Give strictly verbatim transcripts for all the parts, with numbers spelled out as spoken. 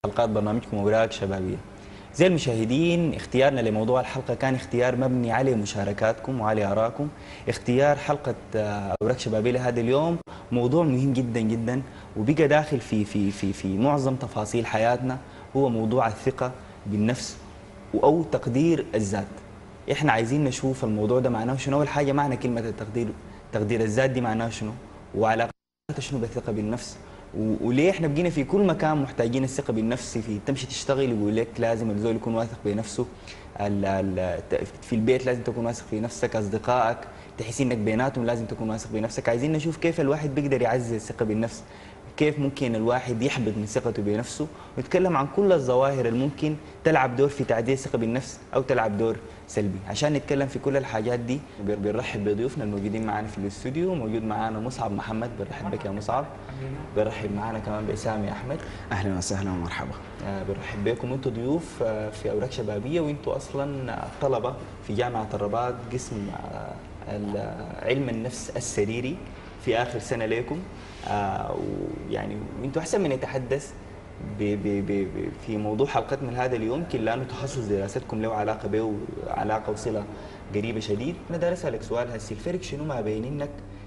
حلقات برنامجكم أوراق شبابية. زي المشاهدين، اختيارنا لموضوع الحلقة كان اختيار مبني على مشاركاتكم وعلى آرائكم. اختيار حلقة أوراق شبابية لهذا اليوم موضوع مهم جدا جدا، وبقى داخل في في في في معظم تفاصيل حياتنا، هو موضوع الثقة بالنفس أو تقدير الذات. احنا عايزين نشوف الموضوع ده معناه شنو. أول حاجة، معنى كلمة التقدير، تقدير الذات دي معناه شنو، وعلاقتها شنو بالثقة بالنفس، وليه احنا بقينا في كل مكان محتاجين الثقه بالنفس. في تمشي تشتغل يقول لك لازم الزول يكون واثق بنفسه، ال ال في البيت لازم تكون واثق في نفسك، اصدقائك تحس انك بيناتهم لازم تكون واثق بنفسك. عايزين نشوف كيف الواحد بيقدر يعزز الثقه بالنفس، كيف ممكن الواحد يحبط من ثقته بنفسه، ونتكلم عن كل الظواهر الممكن تلعب دور في تعزيز الثقه بالنفس او تلعب دور سلبي. عشان نتكلم في كل الحاجات دي بنرحب بضيوفنا الموجودين معانا في الاستوديو. موجود معانا مصعب محمد، بنرحب بك يا مصعب. بنرحب معانا كمان بسامي احمد. اهلا وسهلا ومرحبا. آه بنرحب بكم، انتم ضيوف آه في اوراق شبابيه، وانتم اصلا طلبه في جامعه الرباط قسم آه علم النفس السريري في اخر سنه لكم. آه ويعني وانتم احسن من يتحدث ب ب ب في موضوع حلقتنا هذا اليوم، يمكن لانه تخصص دراستكم له علاقه به وعلاقه وصله قريبه شديد. انا داير اسالك سؤال هسي، الفرق شنو ما بين انك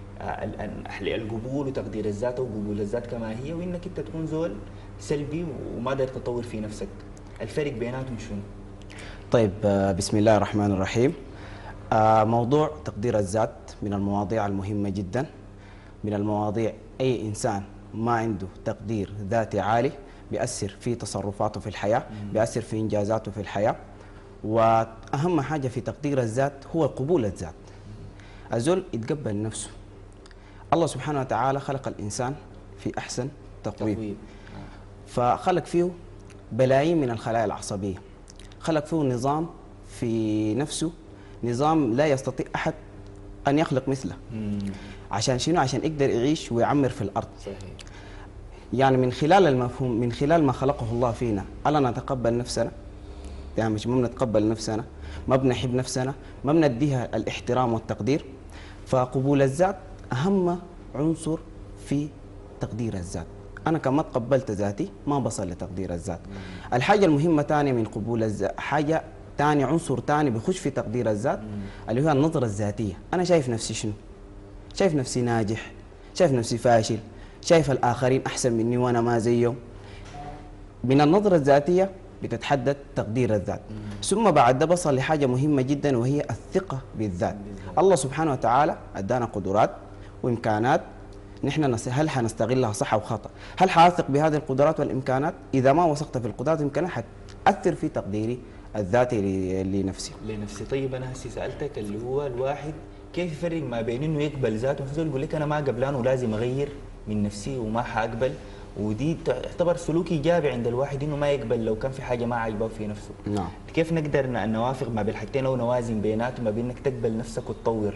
القبول وتقدير الذات وقبول الذات كما هي، وانك انت تكون زول سلبي وما داير تطور في نفسك؟ الفرق بيناتهم شنو؟ طيب، بسم الله الرحمن الرحيم. موضوع تقدير الذات من المواضيع المهمة جدا، من المواضيع أي إنسان ما عنده تقدير ذاتي عالي بيأثر في تصرفاته في الحياة، بيأثر في إنجازاته في الحياة. وأهم حاجة في تقدير الذات هو قبول الذات. الزول يتقبل نفسه. الله سبحانه وتعالى خلق الإنسان في أحسن تقويم، فخلق فيه بلايين من الخلايا العصبية، خلق فيه نظام في نفسه، نظام لا يستطيع أحد أن يخلق مثله. عشان شنو؟ عشان يقدر يعيش ويعمر في الأرض. صحيح. يعني من خلال المفهوم، من خلال ما خلقه الله فينا، ألا نتقبل نفسنا؟ يعني مش ما بنتقبل نفسنا، ما بنحب نفسنا، ما بنديها الاحترام والتقدير. فقبول الذات أهم عنصر في تقدير الذات. أنا كما تقبلت ذاتي ما بصل لتقدير الذات. مم. الحاجة المهمة تانية من قبول الذات، حاجة تانية، عنصر تاني بيخش في تقدير الذات، مم. اللي هو النظرة الذاتية. أنا شايف نفسي شنو؟ شايف نفسي ناجح، شايف نفسي فاشل، شايف الآخرين أحسن مني وأنا ما زيهم. من النظرة الذاتية بتتحدد تقدير الذات. مم. ثم بعد ده بصل لحاجة مهمة جدا، وهي الثقة بالذات. بالذات. الله سبحانه وتعالى أدانا قدرات وإمكانات، نحن هل حنستغلها صح أو خطأ؟ هل حأثق بهذه القدرات والإمكانات؟ إذا ما وثقت في القدرات والإمكانات حتأثر في تقديري الذاتي لنفسي. لنفسي. طيب أنا هسي سألتك اللي هو الواحد كيف يفرق ما بين إنه يقبل ذاته، وفي يقول لك أنا ما قبلان ولازم أغير من نفسي وما حأقبل، ودي تعتبر سلوك إيجابي عند الواحد إنه ما يقبل لو كان في حاجة ما عاجباه في نفسه. نعم. كيف نقدر نوافق ما بين الحاجتين أو نوازن بيناتهم، ما بين إنك تقبل نفسك وتطور؟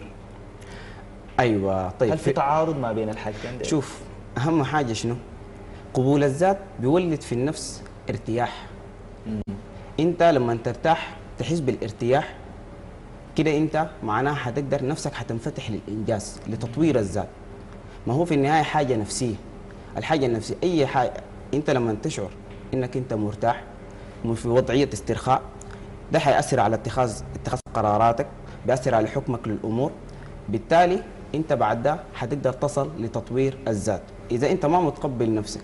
ايوه. طيب، هل في تعارض ما بين الحاجتين دي؟ شوف، اهم حاجه شنو؟ قبول الذات بيولد في النفس ارتياح. مم. انت لما ترتاح تحس بالارتياح كده، انت معناها حتقدر نفسك حتنفتح للانجاز، لتطوير الذات. ما هو في النهايه حاجه نفسيه. الحاجه النفسيه اي حاجه، انت لما تشعر انك انت مرتاح في وضعيه استرخاء، ده حيأثر على اتخاذ اتخاذ قراراتك، بيأثر على حكمك للامور. بالتالي انت بعد ده حتقدر تصل لتطوير الذات. اذا انت ما متقبل نفسك،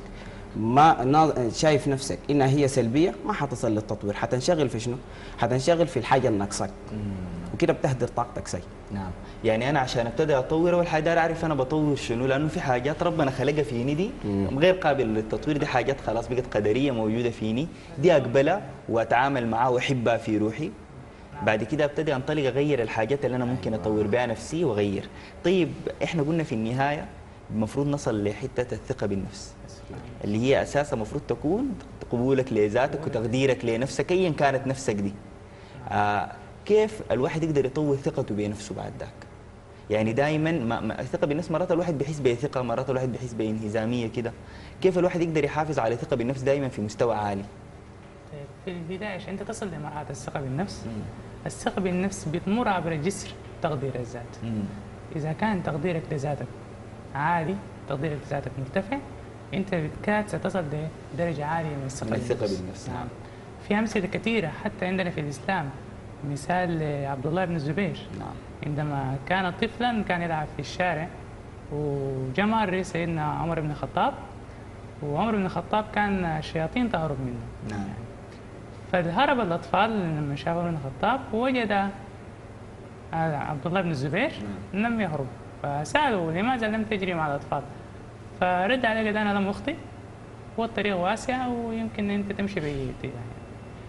ما شايف نفسك انها هي سلبيه، ما حتصل للتطوير. حتنشغل في شنو؟ حتنشغل في الحاجه اللي ناقصك، وكده بتهدر طاقتك سي. نعم. يعني انا عشان ابتدي اطور، اول حاجه داير اعرف انا بطور شنو، لانه في حاجات ربنا خلقها فيني دي مم. غير قابل للتطوير، دي حاجات خلاص بقت قدريه موجوده فيني، دي اقبلها واتعامل معها واحبها في روحي. بعد كده ابتدي انطلق اغير الحاجات اللي انا ممكن اطور بها نفسي واغير. طيب احنا قلنا في النهايه المفروض نصل لحته الثقه بالنفس، اللي هي اساسها المفروض تكون قبولك لذاتك وتقديرك لنفسك ايا كانت نفسك دي. آه كيف الواحد يقدر يطور ثقته بنفسه بعد ذاك؟ يعني دائما الثقه بالنفس مرات الواحد بيحس بثقه، مرات الواحد بيحس بانهزاميه كده. كيف الواحد يقدر يحافظ على ثقه بالنفس دائما في مستوى عالي؟ في البداية عشان أنت تصل لمرحلة الثقة بالنفس، مم. الثقة بالنفس بتمر عبر جسر تقدير الذات. مم. إذا كان تقديرك لذاتك عالي، تقديرك لذاتك مرتفع، انت بالكاد ستصل لدرجه عاليه من الثقه من الثقة بالنفس. نعم. في امثله كثيره حتى عندنا في الاسلام. مثال عبد الله بن الزبير، نعم. عندما كان طفلا كان يلعب في الشارع وجمع سيدنا عمر بن الخطاب، وعمر بن الخطاب كان الشياطين تهرب منه. نعم. فهرب الأطفال لما شافوا ابن الخطاب ووجد عبد الله بن الزبير لم يهرب، فسألوا لماذا لم تجري مع الأطفال؟ فرد عليه قال أنا لم أخطئ والطريق واسعة ويمكن أنت تمشي بيدي يعني.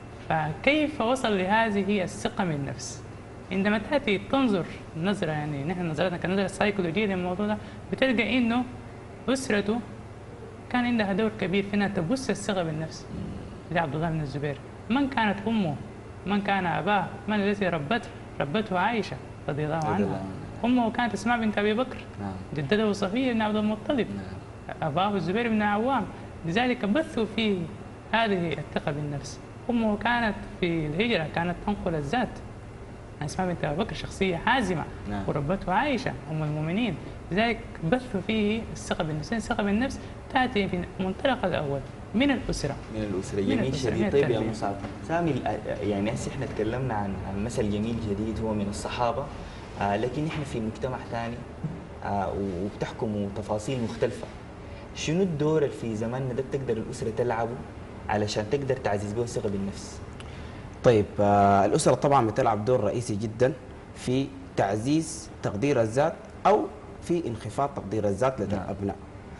فكيف وصل لهذه الثقة من النفس؟ عندما تأتي تنظر نظرة، يعني نحن نظرتنا كنظرة سيكولوجية للموضوع ده، بتلقى إنه أسرته كان عندها دور كبير في أنها تبث الثقة بالنفس لعبد الله بن الزبير. من كانت أمه؟ من كان أباه؟ من الذي ربته؟ ربته عائشة رضي الله عنها. أمه كانت أسماء بنت أبي بكر، نعم. جدته صفية بن عبد المطلب، نعم. أباه الزبير بن عوام. لذلك بثوا فيه هذه الثقة بالنفس. أمه كانت في الهجرة كانت تنقل الذات، أسماء بنت أبي بكر شخصية حازمة، نعم. وربته عائشة أم المؤمنين. لذلك بثوا فيه الثقة بالنفس. الثقة بالنفس تأتي في المنطلق الأول من الأسرة. من الأسرة. جميل شديد. طيب يا مصعب سامي، يعني هسه احنا تكلمنا عن عن مثل جميل جديد هو من الصحابة، آه لكن احنا في مجتمع ثاني آه وبتحكموا تفاصيل مختلفة. شنو الدور اللي في زماننا ده بتقدر الأسرة تلعبه علشان تقدر تعزز به الثقة بالنفس؟ طيب آه الأسرة طبعا بتلعب دور رئيسي جدا في تعزيز تقدير الذات أو في انخفاض تقدير الذات لدى الأبناء.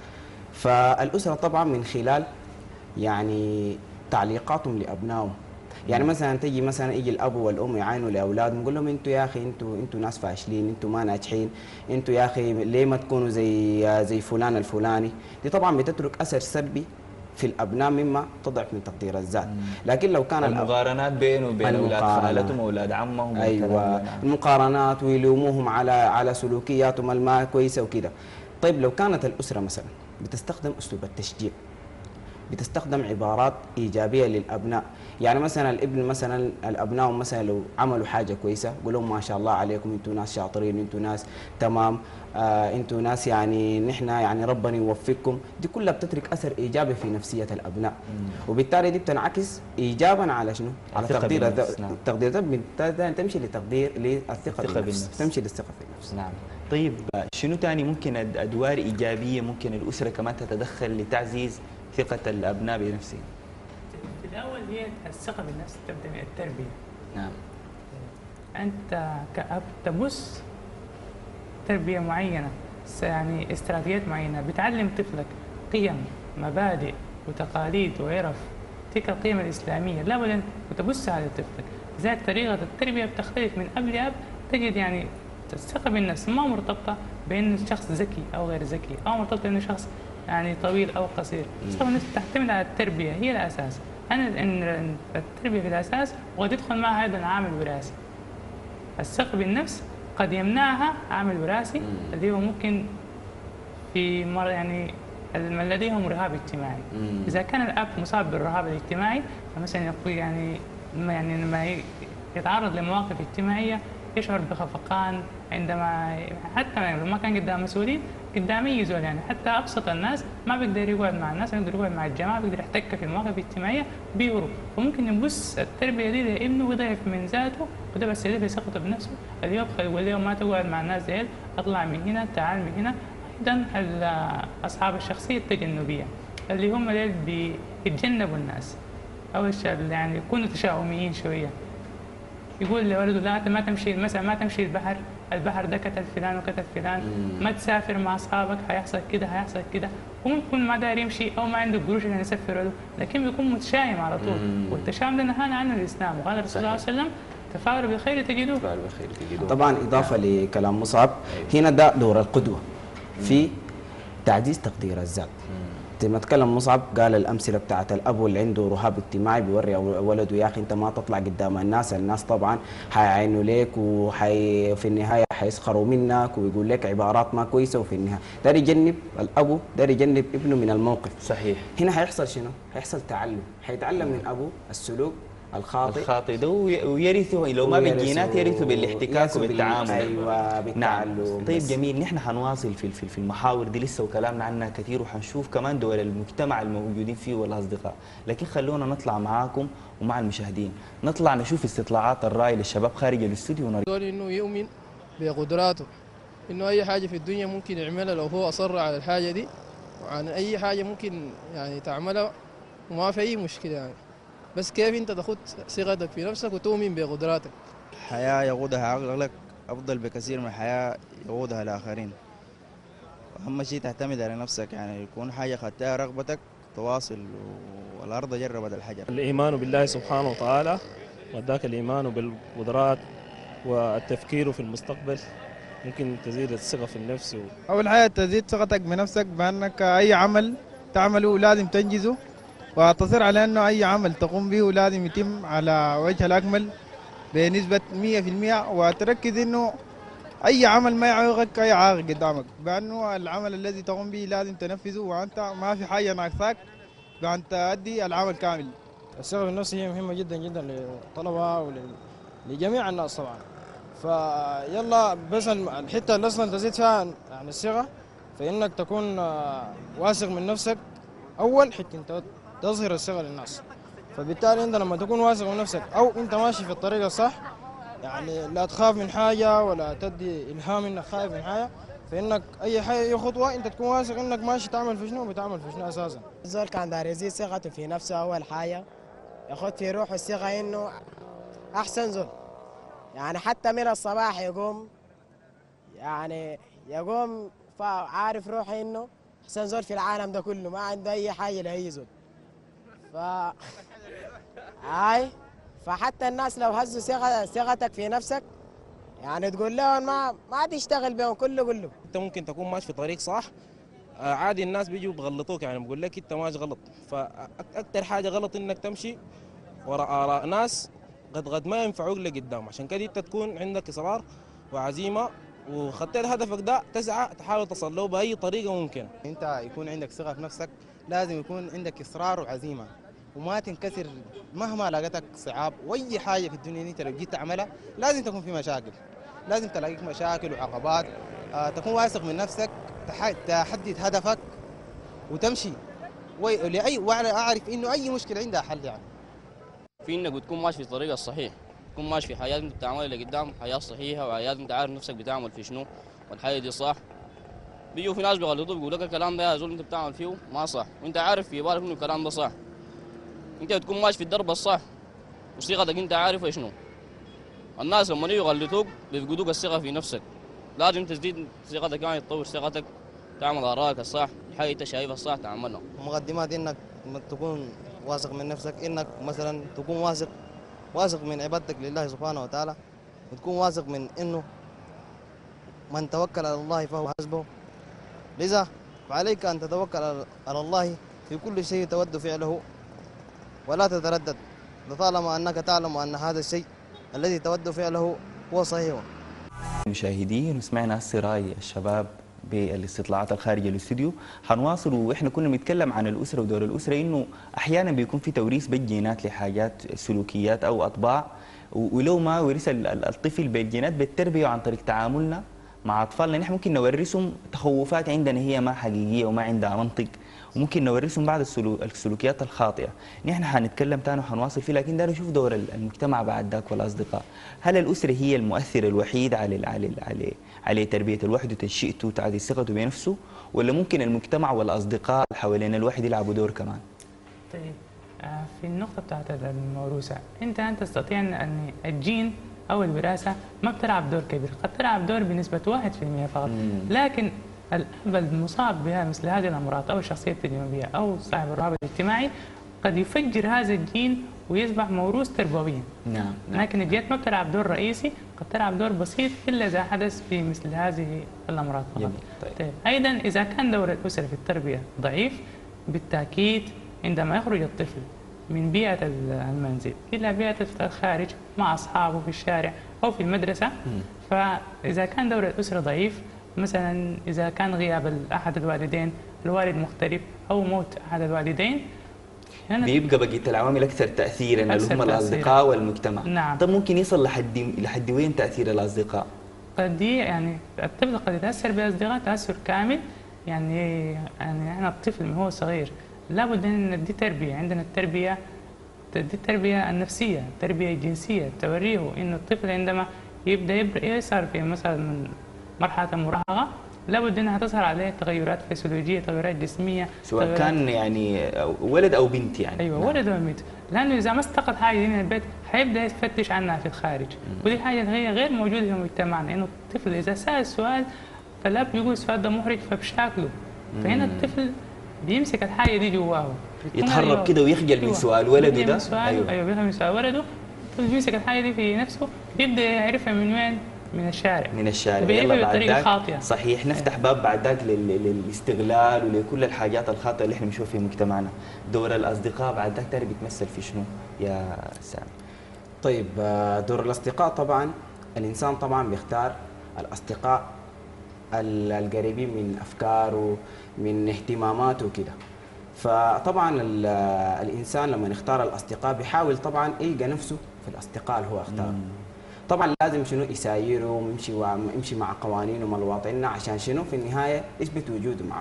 فالأسرة طبعا من خلال يعني تعليقاتهم لأبنائهم، يعني مثلا تجي مثلا يجي الاب والام يعاينوا لاولادهم، يقول لهم انتوا يا اخي انتوا انتوا ناس فاشلين، انتوا ما ناجحين، انتوا يا اخي ليه ما تكونوا زي زي فلان الفلاني. دي طبعا بتترك اثر سلبي في الابناء مما تضعف من تقدير الذات. لكن لو كان المقارنات بينه وبين اولاد خالتهم واولاد عمهم، ايوه المقارنات ويلوموهم على على سلوكياتهم الما كويسه وكده. طيب لو كانت الاسره مثلا بتستخدم اسلوب التشجيع، بتستخدم عبارات ايجابيه للابناء، يعني مثلا الابن مثلا الابناء مثلا لو عملوا حاجه كويسه قول لهم ما شاء الله عليكم انتم ناس شاطرين، انتم ناس تمام، آه انتم ناس يعني نحن يعني ربنا يوفقكم. دي كلها بتترك اثر ايجابي في نفسيه الابناء، مم. وبالتالي دي بتنعكس ايجابا على شنو؟ على تقدير التقدير ده تمشي لتقدير للثقه بالنفس، تمشي للثقه في النفس. نعم. طيب شنو ثاني ممكن ادوار ايجابيه ممكن الاسره كمان تتدخل لتعزيز ثقة الأبناء بنفسهم؟ في الأول هي الثقة بالنفس تبدأ من التربية. نعم. أنت كأب تبث تربية معينة، يعني استراتيجيات معينة، بتعلم طفلك قيم، مبادئ وتقاليد وعرف، تلك القيم الإسلامية لابد أن تبثها على طفلك. لذلك طريقة التربية بتختلف من أب لأب. تجد يعني الثقة بالنفس ما مرتبطة بأن الشخص ذكي أو غير ذكي، أو مرتبطة بأن الشخص يعني طويل او قصير. الثقه بالنفس تعتمد على التربيه، هي الاساس. انا ان التربيه في الاساس وقد يدخل معها ايضا عامل وراثي. الثقه بالنفس قد يمنعها عامل وراثي الذي هو ممكن في مر يعني لديهم رهاب اجتماعي. اذا كان الاب مصاب بالرهاب الاجتماعي فمثلا يقول يعني يعني لما يتعرض لمواقف اجتماعيه يشعر بخفقان عندما حتى لو ما كان قدام مسؤولين قدام اي زول، يعني حتى ابسط الناس ما بيقدر يقعد مع الناس، ما بيقدر يقعد مع الجماعه، بيقدر يحتك في المواقف الاجتماعيه بيهرب. فممكن يبث التربيه دي لابنه ويضعف من ذاته، وده بس يضعف ثقته بنفسه. اللي يبخل يقول له ما تقعد مع الناس ديل، اطلع من هنا، تعال من هنا. ايضا اصحاب الشخصيه التجنبيه اللي هم ديل بيتجنبوا الناس او يعني يكونوا تشاؤميين شويه. يقول لولده لا انت ما تمشي مثلا ما تمشي البحر، البحر ده كتل فلان وكتل فلان، ما تسافر مع اصحابك هيحصل كده هيحصل كده. وممكن ما داير يمشي او ما عنده قروش عشان يسافر له، لكن بيكون متشائم على طول. والتشاؤم ده نهانا عنه الاسلام، وقال الرسول صلى الله عليه وسلم تفاعلوا بالخير تجدوه. طبعا اضافه لكلام مصعب، هنا ده دور القدوه في تعزيز تقدير الذات. زي ما تكلم مصعب قال الامثله بتاعت الاب اللي عنده رهاب اجتماعي بيوري ولده يا اخي انت ما تطلع قدام الناس، الناس طبعا حيعينوا لك وحي في النهايه حيسخروا منك ويقول لك عبارات ما كويسه، وفي النهايه ده يجنب الاب ده يجنب ابنه من الموقف. صحيح. هنا حيحصل شنو؟ حيحصل تعلم، حيتعلم من ابوه السلوك الخاطئ الخاطئ ده وي- ويرثه لو ما بالجينات يرثه بالاحتكاك يرثه بال- وبالتعامل. ايوه بالتعلم. نعم. طيب بس. جميل، نحن حنواصل في في في المحاور دي لسه وكلامنا عنها كثير، وحنشوف كمان دول المجتمع الموجودين فيه والاصدقاء، لكن خلونا نطلع معاكم ومع المشاهدين، نطلع نشوف استطلاعات الرأي للشباب خارج الاستوديو ونرجع. دول انه يؤمن بقدراته، انه اي حاجه في الدنيا ممكن يعملها لو هو اصر على الحاجه دي، وعن اي حاجه ممكن يعني تعملها وما في اي مشكله يعني. بس كيف انت تاخد ثقتك في نفسك وتؤمن بقدراتك. حياة يقودها عقلك أفضل بكثير من حياة يقودها الآخرين. أهم شيء تعتمد على نفسك، يعني يكون حاجة خدتها رغبتك تواصل، والأرض جربت الحجر. الإيمان بالله سبحانه وتعالى، وذاك الإيمان بالقدرات والتفكير في المستقبل ممكن تزيد الثقة في النفس و... أول حاجة تزيد ثقتك بنفسك بأنك أي عمل تعمله لازم تنجزه، وتصر على أنه أي عمل تقوم به لازم يتم على وجه الأكمل بنسبة مية في المية، وتركز أنه أي عمل ما يعوقك أي عائق قدامك، بأنه العمل الذي تقوم به لازم تنفذه وأنت ما في حاجة ناقصاك بأن تؤدي العمل كامل. الثقة بالنفس هي مهمة جدا جدا للطلبة ولجميع الناس طبعا. فيلا بس الحتة اللي أصلا تزيد فيها يعني الثقة، فإنك تكون واثق من نفسك أول حتة أنت تظهر الثقة للناس. فبالتالي أنت لما تكون واثق من نفسك أو أنت ماشي في الطريق الصح، يعني لا تخاف من حاجة ولا تدي إلهام إنك خايف من حاجة، فإنك أي حاجة أي خطوة أنت تكون واثق إنك ماشي تعمل في شنو وبتعمل في شنو أساسا. الزول كان داير يزيد ثقته في نفسه أول حاجة، ياخد في روحه الثقة إنه أحسن زول، يعني حتى من الصباح يقوم يعني يقوم عارف روحه إنه أحسن زول في العالم ده كله، ما عنده أي حاجة لأي زول. ف هاي فحتى الناس لو هزوا ثقة ثقتك في نفسك يعني تقول لهم ما ما تشتغل بهم كله كله. انت ممكن تكون ماشي في طريق صح، آه عادي الناس بيجوا بيغلطوك، يعني بقول لك انت ماشي غلط. فاكثر حاجه غلط انك تمشي وراء آراء ناس قد قد ما ينفعوك لقدام. عشان كده انت تكون عندك اصرار وعزيمه، وخطيت هدفك ده تسعى تحاول تصل له باي طريقه ممكن. انت يكون عندك ثقه في نفسك، لازم يكون عندك اصرار وعزيمه، وما تنكسر مهما لقيتك صعاب. واي حاجه في الدنيا انت لو جيت تعملها لازم تكون في مشاكل، لازم تلاقيك مشاكل وعقبات. آه تكون واثق من نفسك، تحدد هدفك وتمشي ولأي وانا اعرف انه اي مشكله عندها حل. يعني في انك بتكون ماشي في الطريق الصحيح، تكون ماشي في حياه انت بتعملها لقدام، حياه صحيحه وحياه انت عارف نفسك بتعمل في شنو والحياه دي صح. بيجوا في ناس بيغلطوا بيقول لك الكلام ده يا زول انت بتعمل فيه ما صح، وانت عارف في بالك انه الكلام ده صح. انت بتكون ماشي في الدرب الصح وثقتك انت عارفها شنو. الناس لما يجوا يغلطوك بيفقدوك الثقه في نفسك، لازم تزيد ثقتك، يعني تطور ثقتك، تعمل ارائك الصح، الحاجه انت شايفها الصح تعملها. مقدمات انك تكون واثق من نفسك، انك مثلا تكون واثق واثق من عبادتك لله سبحانه وتعالى، وتكون واثق من انه من توكل على الله فهو حسبه. لذا فعليك ان تتوكل على الله في كل شيء تود فعله، ولا تتردد لطالما انك تعلم ان هذا الشيء الذي تود فعله هو صحيح. مشاهدين، وسمعنا هسه راي الشباب بالاستطلاعات الخارجيه للاستوديو. حنواصل واحنا كنا بنتكلم عن الاسره ودور الاسره، انه احيانا بيكون في توريث بالجينات لحاجات سلوكيات او اطباع، ولو ما ورث الطفل بالجينات بالتربيه عن طريق تعاملنا مع اطفالنا، نحن ممكن نورثهم تخوفات عندنا هي ما حقيقيه وما عندها منطق، وممكن نورثهم بعض السلوكيات الخاطئه. نحن حنتكلم تاني وحنواصل فيه، لكن داروا نشوف دور المجتمع بعد ذاك والاصدقاء. هل الاسره هي المؤثر الوحيد على على على على تربيه الواحد وتنشئته وتعزيز ثقته بنفسه، ولا ممكن المجتمع والاصدقاء حوالين الواحد يلعبوا دور كمان؟ طيب في النقطه بتاعت الموروثه، انت انت تستطيع ان الجين او الوراثه ما بتلعب دور كبير، قد تلعب دور بنسبه واحد في المئة فقط. مم. لكن الأب المصاب بها مثل هذه الأمراض أو الشخصية التجنبية أو صاحب الرهاب الاجتماعي قد يفجر هذا الجين ويصبح موروث تربويا. نعم. لكن الجينات ما بتلعب دور رئيسي، قد تلعب دور بسيط إلا إذا حدث في مثل هذه الأمراض فقط. طيب. طيب. أيضا إذا كان دور الأسرة في التربية ضعيف، بالتأكيد عندما يخرج الطفل من بيئة المنزل إلى بيئة الخارج مع أصحابه في الشارع أو في المدرسة، م. فإذا كان دور الأسرة ضعيف، مثلا إذا كان غياب أحد الوالدين، الوالد مختلف أو موت أحد الوالدين، بيبقى بقيه العوامل اكثر تاثيرا اللي أكثر هم تأثيراً. الاصدقاء والمجتمع. نعم. طب ممكن يصل لحد لحد وين تاثير الاصدقاء؟ قد ي- يعني الطفل قد يتاثر باصدقاء تاثر كامل. يعني يعني احنا الطفل من هو صغير لابد ان ندي تربيه، عندنا التربيه دي التربيه النفسيه، التربيه الجنسيه، توريه انه الطفل عندما يبدا يبر- يصار في مثلا من مرحله المراهقه لابد انها تظهر عليه تغيرات فسيولوجيه، تغيرات جسميه، سواء تغيرات كان يعني ولد او بنت يعني. ايوه نعم. ولد وبنت، لانه اذا ما استقل حاجه دي من البيت حيبدا يفتش عنها في الخارج، ودي حاجه اللي هي غير موجوده في مجتمعنا، انه الطفل اذا سال سؤال فالاب يقول السؤال ده محرج فبشاكله، فهنا الطفل بيمسك الحاجه دي جواه، بتكون يتهرب أيوة. كده ويخجل من أيوة. سؤال ولده بيخجل ده. من سؤال أيوة. ايوه بيخجل من سؤال ولده، الطفل بيمسك الحاجه دي في نفسه بيبدا يعرفها من وين؟ من الشارع، من الشارع. بيعرفها يلا بعد بطريقه ذاك خاطئه. صحيح نفتح باب بعد ذاك لل- للاستغلال ولكل الحاجات الخاطئه اللي احنا بنشوفها في مجتمعنا. دور الاصدقاء بعد ذاك تاني بيتمثل في شنو يا سامي؟ طيب آه، دور الأصدقاء طبعا الإنسان طبعا بيختار الأصدقاء ال- القريبين من أفكاره من اهتماماته وكده. فطبعا ال- الإنسان لما يختار الأصدقاء بيحاول طبعا يلقى نفسه في الأصدقاء اللي هو اختاره. طبعا لازم شنو يسايره ويمشي ويمشي مع قوانينه ومواطننا عشان شنو في النهاية يثبت وجوده معه.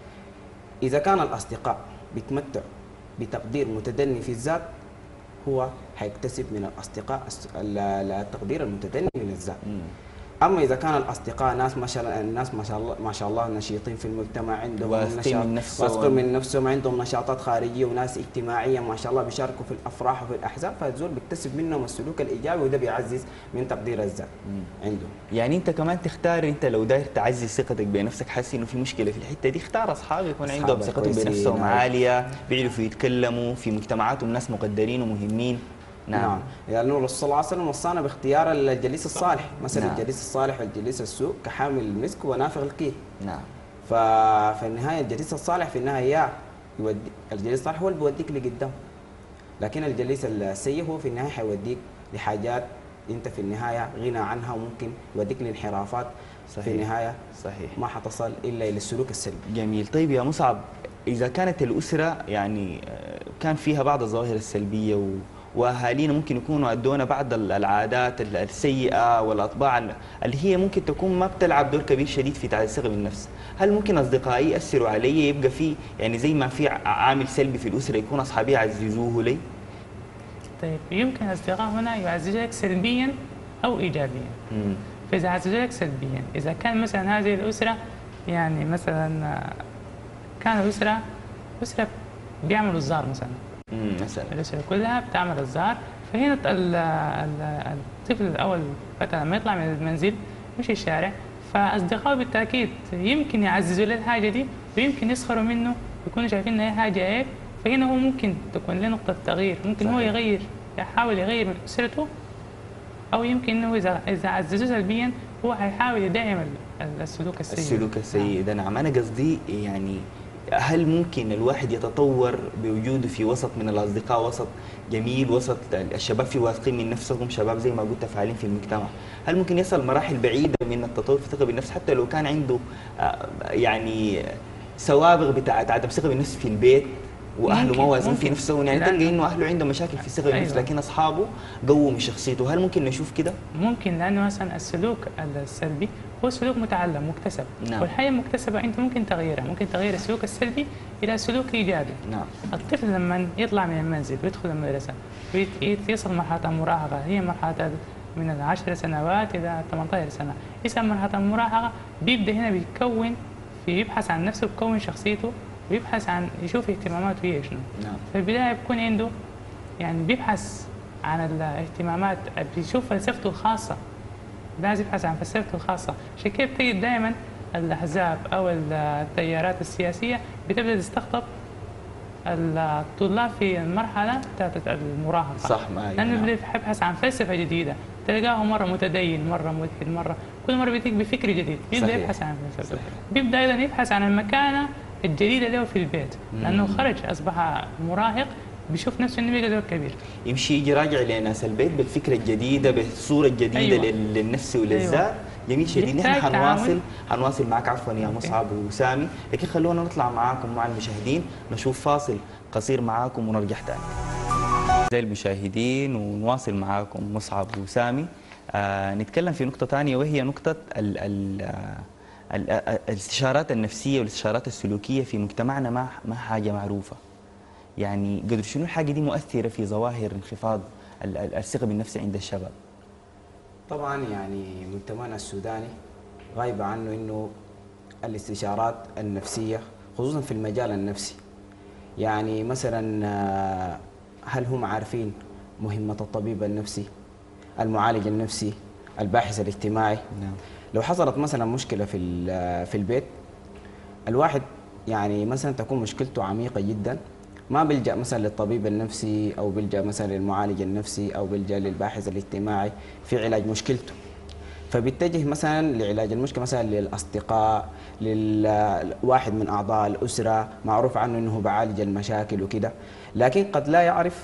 إذا كان الأصدقاء بيتمتعوا بتقدير متدني في الذات هو حيكتسب من الأصدقاء الس- ال- ال- التقدير المتدني من الذات. اما اذا كان الاصدقاء ناس ما شاء الله الناس ما شاء الله ما شاء الله نشيطين في المجتمع، عندهم واثقين من نفسهم. واثقين من نفسهم، عندهم نشاطات خارجيه وناس اجتماعيه ما شاء الله بيشاركوا في الافراح وفي الاحزان، فالزول بيكتسب منهم السلوك الايجابي وده بيعزز من تقدير الذات عنده. يعني انت كمان تختار، انت لو داير تعزز ثقتك بنفسك حاسس انه في مشكله في الحته دي، اختار اصحاب يكون عندهم أصحابك ثقتهم كويسين، بنفسهم نعم. عاليه، بيعرفوا يتكلموا في مجتمعاتهم ناس مقدرين ومهمين. نعم, نعم. يعني النبي صلى الله عليه وسلم وصانا باختيار الجليس الصالح، مثل نعم. الجليس الصالح والجليس السوء كحامل المسك ونافخ الكيل. نعم. ففي النهايه الجليس الصالح في النهايه يا يودي الجليس الصالح هو اللي بيوديك لقدام، لكن الجليس السيء هو في النهايه حيوديك لحاجات انت في النهايه غنى عنها وممكن يوديك لانحرافات صحيح. في النهايه صحيح ما حتصل الا الى السلوك السلبي. جميل. طيب يا مصعب، اذا كانت الاسره يعني آه، كان فيها بعض الظواهر السلبيه و واهالينا ممكن يكونوا ادونا بعض العادات السيئه والاطباع اللي هي ممكن تكون ما بتلعب دور كبير شديد في تعزيز الثقه بالنفس، هل ممكن اصدقائي ياثروا علي يبقى في يعني زي ما في عامل سلبي في الاسره يكون اصحابي يعززوه لي؟ طيب يمكن الاصدقاء هنا يعززوك سلبيا او ايجابيا. مم. فاذا عززوك سلبيا، اذا كان مثلا هذه الاسره يعني مثلا كان الاسره اسره بيعملوا الزار مثلا، امم مثلا الاسره كلها بتعمل الزار، فهنا ال- ال- الطفل الاول مثلا لما يطلع من المنزل يمشي الشارع، فاصدقائه بالتاكيد يمكن يعززوا له الحاجه دي ويمكن يسخروا منه، يكونوا شايفين ان هي حاجه عيب، فهنا هو ممكن تكون له نقطه تغيير، ممكن صحيح. هو يغير يحاول يغير من اسرته، او يمكن انه اذا اذا عززوه سلبيا هو هيحاول يدعم ال- السلوك السيء. السلوك السيء ده. نعم. انا قصدي يعني هل ممكن الواحد يتطور بوجوده في وسط من الاصدقاء، وسط جميل، وسط الشباب فيه واثقين من نفسهم، شباب زي ما قلت فعالين في المجتمع، هل ممكن يصل مراحل بعيده من التطور في الثقه بالنفس حتى لو كان عنده آه، يعني سوابق بتاعت عدم ثقه بالنفس في البيت واهله ما واثقين في نفسهم؟ يعني تلقى انه اهله عندهم مشاكل في الثقه بالنفس، أيوة. لكن اصحابه قووا من شخصيته، هل ممكن نشوف كده؟ ممكن، لانه مثلا السلوك السلبي هو سلوك متعلم مكتسب، نعم. والحياه المكتسبه انت ممكن تغيرها، ممكن تغير السلوك السلبي الى سلوك ايجابي. نعم. الطفل لما يطلع من المنزل ويدخل المدرسه ويصل مرحله المراهقه، هي مرحله من العشر سنوات الى ثمانية عشر سنه، يصل مرحله المراهقه بيبدا هنا بيتكون في يبحث عن نفسه، بيكون شخصيته ويبحث عن يشوف اهتماماته هي شنو. نعم. في البدايه بيكون عنده يعني بيبحث عن الاهتمامات، بيشوف فلسفته الخاصه، لازم يبحث عن فلسفته الخاصه، عشان كده بتجد دائما الاحزاب او التيارات السياسيه بتبدا تستقطب الطلاب في المرحله بتاعت المراهقه، صح. ما لانه نعم. بيبحث عن فلسفه جديده، تلقاه مره متدين، مره ملحد، مره كل مره بيتيك بفكر جديد، بيبدا صحيح. يبحث عن فلسفته، بيبدا ايضا يبحث عن المكانه الجديده له في البيت، لانه خرج اصبح مراهق بيشوف نفسه انه بقى دور كبير، يمشي يجي راجع لناس البيت بالفكره الجديده، بالصوره الجديده أيوة. لل- للنفس وللذات. أيوة. جميل شديد. نحن يحتاج حنواصل تعاون. حنواصل معك عفوا يا مصعب وسامي، لكن خلونا نطلع معاكم مع المشاهدين نشوف فاصل قصير معاكم ونرجع تاني. أعزائي المشاهدين ونواصل معاكم مصعب وسامي. آه نتكلم في نقطة ثانية وهي نقطة ال ال ال الاستشارات النفسية والاستشارات السلوكية في مجتمعنا ما ما حاجة معروفة. يعني قدر شنو الحاجة دي مؤثرة في ظواهر انخفاض ال- ال- الثقة بالنفس عند الشباب؟ طبعا يعني مجتمعنا السوداني غايب عنه انه الاستشارات النفسيه خصوصا في المجال النفسي. يعني مثلا آه، هل هم عارفين مهمه الطبيب النفسي، المعالج النفسي، الباحث الاجتماعي؟ نعم. لو حصلت مثلا مشكله في في البيت، الواحد يعني مثلا تكون مشكلته عميقه جدا، ما بيلجأ مثلا للطبيب النفسي او بيلجأ مثلا للمعالج النفسي او بيلجأ للباحث الاجتماعي في علاج مشكلته. فبيتجه مثلا لعلاج المشكله مثلا للاصدقاء، لواحد من اعضاء الاسره معروف عنه انه بعالج المشاكل وكده، لكن قد لا يعرف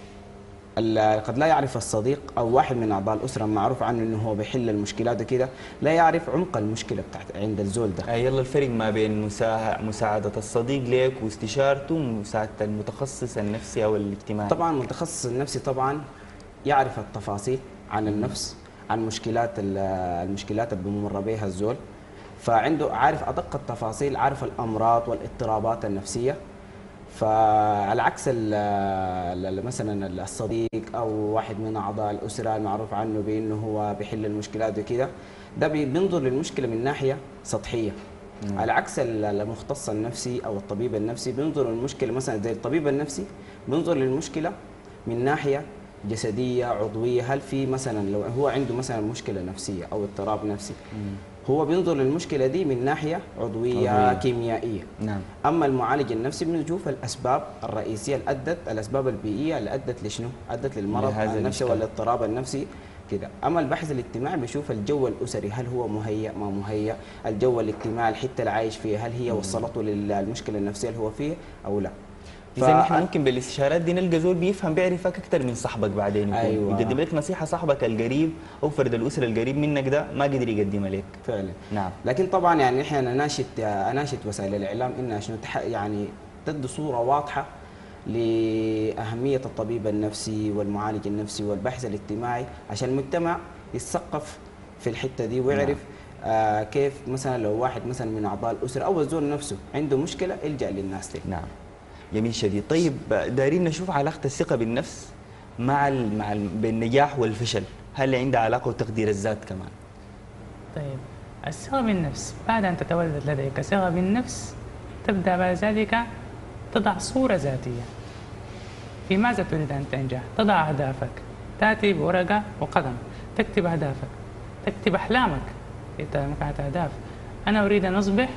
قد لا يعرف الصديق او واحد من اعضاء الاسره معروف عنه انه هو بيحل المشكلات وكده، لا يعرف عمق المشكله بتاعت عند الزول ده. آه يلا الفرق ما بين مساع- مساعدة الصديق لك واستشارته ومساعدة المتخصص النفسي او الاجتماعي. طبعا المتخصص النفسي طبعا يعرف التفاصيل عن النفس، عن مشكلات ال- المشكلات اللي بمر بها الزول، فعنده عارف ادق التفاصيل، عارف الامراض والاضطرابات النفسيه. فعلى عكس ال- ال- مثلا الصديق او واحد من اعضاء الاسره المعروف عنه بانه هو بيحل المشكلات وكده، ده بي- بينظر للمشكله من ناحيه سطحيه. مم. على عكس ال- المختص النفسي او الطبيب النفسي بينظر للمشكله مثلا زي الطبيب النفسي بينظر للمشكله من ناحيه جسديه عضويه، هل في مثلا لو هو عنده مثلا مشكله نفسيه او اضطراب نفسي، مم. هو بينظر للمشكله دي من ناحيه عضويه, عضوية. كيميائيه. نعم. اما المعالج النفسي بنشوف الاسباب الرئيسيه اللي ادت، الاسباب البيئيه اللي ادت لشنو؟ ادت للمرض لهذا النفسي الإشكال. والاضطراب النفسي كده. اما البحث الاجتماعي بيشوف الجو الاسري، هل هو مهيأ ما مهيأ، الجو الاجتماعي الحته اللي عايش فيها هل هي وصلته للمشكله النفسيه اللي هو فيها او لا. إذا نحن ممكن بالاستشارات دي نلقى زول بيفهم بيعرفك أكثر من صاحبك بعدين، يكون أيوة. يقدم لك نصيحة صاحبك القريب أو فرد الأسرة القريب منك ده ما قدر يقدمها لك. فعلا. نعم. لكن طبعا يعني نحن اناشد اناشد وسائل الاعلام انها شنو تح- يعني تدي صوره واضحه لاهميه الطبيب النفسي والمعالج النفسي والباحث الاجتماعي عشان المجتمع يتثقف في الحته دي ويعرف آه كيف مثلا لو واحد مثلا من اعضاء الاسره او الزول نفسه عنده مشكله يلجا للناس دي. نعم. جميل شديد. طيب دايرين نشوف علاقة الثقة بالنفس مع ال مع ال بالنجاح والفشل، هل عندها علاقة وتقدير الذات كمان؟ طيب الثقة بالنفس بعد أن تتولد لديك ثقة بالنفس تبدأ بعد ذلك تضع صورة ذاتية. في ماذا تريد أن تنجح؟ تضع أهدافك، تأتي بورقة وقلم تكتب أهدافك، تكتب أحلامك إذا ما كانت أهداف. أنا أريد أن أصبح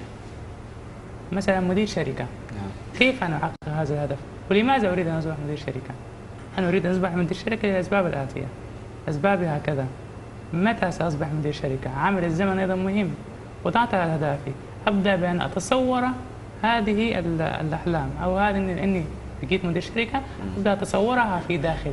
مثلا مدير شركة. كيف أنا أحقق هذا الهدف؟ ولماذا أريد أن أصبح مدير شركة؟ أنا أريد أن أصبح مدير شركة للأسباب الآتية. أسبابها هكذا. متى سأصبح مدير شركة؟ عامل الزمن أيضا مهم. وضعت على أهدافي، أبدأ بأن أتصور هذه ال- الأحلام أو هذه إني إني بقيت مدير شركة، أبدأ أتصورها في داخلي.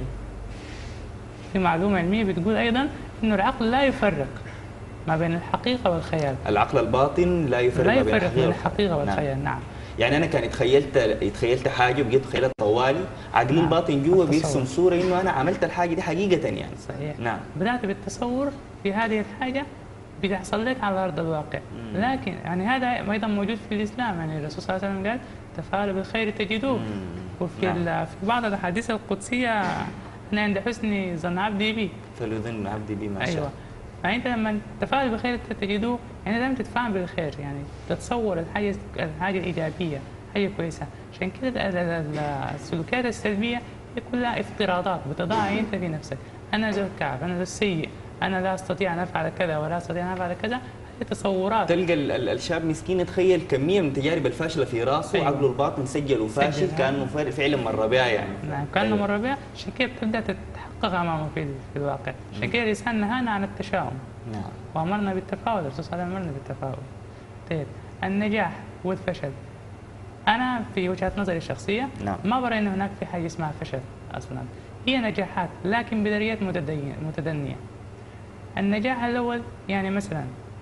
في معلومة علمية بتقول أيضا إنه العقل لا يفرق ما بين الحقيقة والخيال. العقل الباطن لا يفرق لا ما بين يفرق بين الحقيقة الحقيقة والخيال. نعم. يعني انا كان تخيلت تخيلت حاجه وبقيت تخيلت طوالي، عقلي نعم. الباطن جوا التصور. بيرسم صوره انه انا عملت الحاجه دي حقيقه يعني. صحيح. نعم. بدأت بالتصور في هذه الحاجة بتحصل لك على أرض الواقع. مم. لكن يعني هذا أيضا موجود في الإسلام، يعني الرسول صلى الله عليه وسلم قال تفاءلوا بالخير تجدوه. وفي نعم. ال- في بعض الأحاديث القدسية أنا عند حسن ظن عبدي بي. فليظن عبدي بي ما شاء. أيوة. فأنت لما تتفاعل بالخير تجدوه، يعني لازم تتفاعل بالخير، يعني تتصور الحاجة الحاجة الإيجابية، حاجة كويسة. عشان كده ال- ال- السلوكيات السلبية هي كلها افتراضات بتضعها أنت في نفسك. أنا ذو الكعب، أنا ذو السيء، أنا لا أستطيع أن أفعل كذا ولا أستطيع أن أفعل كذا. هذه تصورات. تلقى ال- ال- الشاب مسكين يتخيل كميه من التجارب الفاشله في راسه، أيوة. عقله الباطن سجل وفاشل سجل. كانه فعل- فعلا مر بها يعني. نعم كأنه أيوة. مر بها، عشان كده بتبدأ تتحقق أمامه في ال- في الواقع. عشان كده الإنسان نهانا عن التشاؤم. نعم. وأمرنا بالتفاؤل، الرسول صلى الله عليه وسلم أمرنا بالتفاؤل. طيب النجاح والفشل، أنا في وجهة نظري الشخصية نعم. ما برى أن هناك في حاجة اسمها فشل أصلا. هي نجاحات لكن بدرجات متدنية متدنية. النجاح الأول يعني مثلا